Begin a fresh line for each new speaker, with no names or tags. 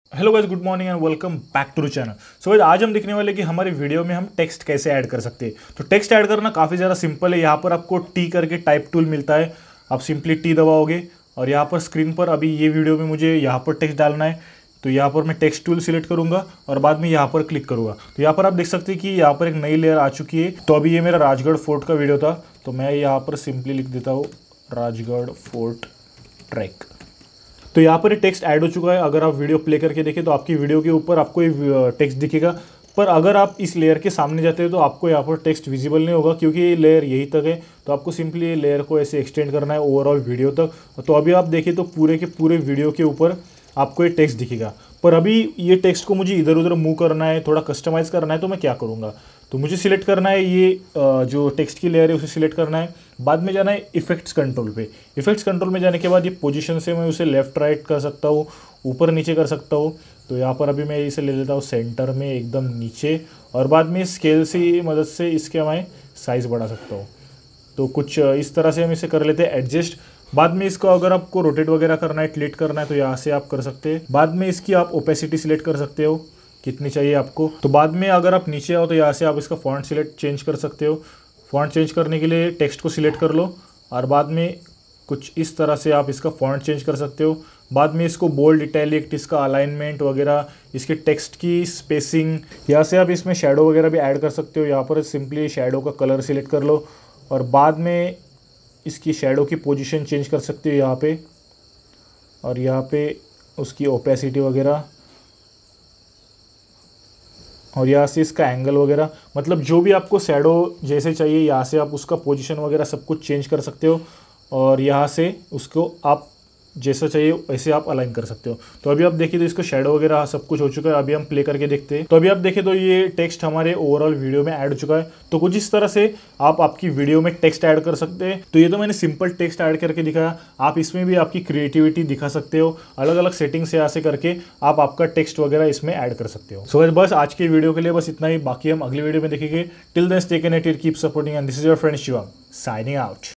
Hello guys, good morning and welcome back to the channel. So guys, आज हम देखने वाले कि हमारे वीडियो में हम टेक्स्ट कैसे ऐड कर सकते हैं। तो टेक्स्ट ऐड करना काफ़ी ज़्यादा सिंपल है। यहाँ पर आपको टी करके टाइप टूल मिलता है। आप सिंपली टी दबाओगे और यहाँ पर स्क्रीन पर अभी ये वीडियो में मुझे यहाँ पर टेक्स्ट डालना है। तो यहाँ पर मैं टेक्स्ट टूल सिलेक्ट करूँगा और बाद में यहाँ पर क्लिक करूँगा। तो यहाँ पर आप देख सकते हैं कि यहाँ पर एक नई लेयर आ चुकी है। तो अभी ये मेरा राजगढ़ फोर्ट का वीडियो था, तो मैं यहाँ पर सिंपली लिख देता हूँ राजगढ़ फोर्ट ट्रैक। तो यहाँ पर टेक्स्ट ऐड हो चुका है। अगर आप वीडियो प्ले करके देखें तो आपकी वीडियो के ऊपर आपको ये टेक्स्ट दिखेगा। पर अगर आप इस लेयर के सामने जाते हैं तो आपको यहाँ पर टेक्स्ट विजिबल नहीं होगा, क्योंकि ये लेयर यहीं तक है। तो आपको सिंपली ये लेयर को ऐसे एक्सटेंड करना है ओवरऑल वीडियो तक। तो अभी आप देखिए तो पूरे के पूरे वीडियो के ऊपर आपको ये टेक्स्ट दिखेगा। पर अभी ये टेक्स्ट को मुझे इधर उधर मूव करना है, थोड़ा कस्टमाइज़ करना है। तो मैं क्या करूँगा, तो मुझे सिलेक्ट करना है ये जो टेक्स्ट की लेयर है उसे सिलेक्ट करना है। बाद में जाना है इफेक्ट्स कंट्रोल पे। इफेक्ट्स कंट्रोल में जाने के बाद ये पोजीशन से मैं उसे लेफ्ट राइट कर सकता हूँ, ऊपर नीचे कर सकता हूँ। तो यहाँ पर अभी मैं इसे ले लेता हूँ सेंटर में एकदम नीचे, और बाद में स्केल से मदद से इसके मैं साइज़ बढ़ा सकता हूँ। तो कुछ इस तरह से हम इसे कर लेते हैं एडजस्ट। बाद में इसको अगर आपको रोटेट वगैरह करना है, टिल्ट करना है, तो यहाँ से आप कर सकते हैं। बाद में इसकी आप ओपेसिटी सिलेक्ट कर सकते हो कितनी चाहिए आपको। तो बाद में अगर आप नीचे आओ तो यहाँ से आप इसका फॉन्ट सिलेक्ट चेंज कर सकते हो। फॉन्ट चेंज करने के लिए टेक्स्ट को सिलेक्ट कर लो और बाद में कुछ इस तरह से आप इसका फॉन्ट चेंज कर सकते हो। बाद में इसको बोल्ड, इटैलिक, इसका अलाइनमेंट वगैरह, इसके टेक्स्ट की स्पेसिंग, यहाँ से आप इसमें शेडो वगैरह भी ऐड कर सकते हो। यहाँ पर सिंपली शेडो का कलर सिलेक्ट कर लो और बाद में इसकी शेडो की पोजीशन चेंज कर सकते हो यहाँ पे, और यहाँ पे उसकी ओपेसिटी वगैरह, और यहाँ से इसका एंगल वगैरह, मतलब जो भी आपको शैडो जैसे चाहिए यहाँ से आप उसका पोजीशन वगैरह सब कुछ चेंज कर सकते हो। और यहाँ से उसको आप जैसा चाहिए वैसे आप अलाइन कर सकते हो। तो अभी आप देखिए तो इसको शैडो वगैरह सब कुछ हो चुका है। अभी हम प्ले करके देखते हैं। तो अभी आप देखें तो ये टेक्स्ट हमारे ओवरऑल वीडियो में ऐड हो चुका है। तो कुछ इस तरह से आप आपकी वीडियो में टेक्स्ट ऐड कर सकते हैं। तो ये तो मैंने सिंपल टेक्स्ट ऐड करके दिखाया। आप इसमें भी आपकी क्रिएटिविटी दिखा सकते हो। अलग अलग सेटिंग्स यहाँ से करके आप आपका टेक्स्ट वगैरह इसमें ऐड कर सकते हो। सो बस आज के वीडियो के लिए बस इतना ही। बाकी हम अगली वीडियो में देखेंगे। Till then stay connected, keep supporting, and this is your friend Shivam signing out.